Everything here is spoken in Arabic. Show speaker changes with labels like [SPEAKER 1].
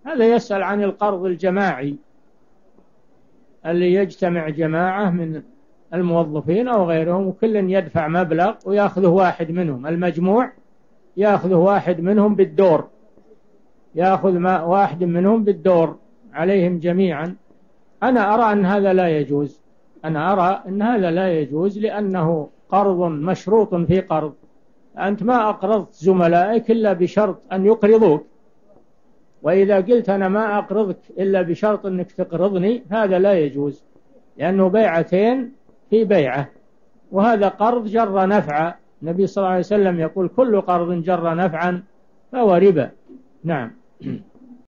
[SPEAKER 1] هذا يسأل عن القرض الجماعي اللي يجتمع جماعة من الموظفين أو غيرهم وكل يدفع مبلغ ويأخذه واحد منهم، المجموع يأخذه واحد منهم بالدور، يأخذ واحد منهم بالدور عليهم جميعا. أنا أرى أن هذا لا يجوز، أنا أرى أن هذا لا يجوز، لأنه قرض مشروط في قرض. أنت ما أقرضت زملائك إلا بشرط أن يقرضوك، وإذا قلت أنا ما أقرضك إلا بشرط أنك تقرضني هذا لا يجوز، لأنه بيعتين في بيعة، وهذا قرض جر نفعا. النبي صلى الله عليه وسلم يقول كل قرض جر نفعا فهو ربا. نعم.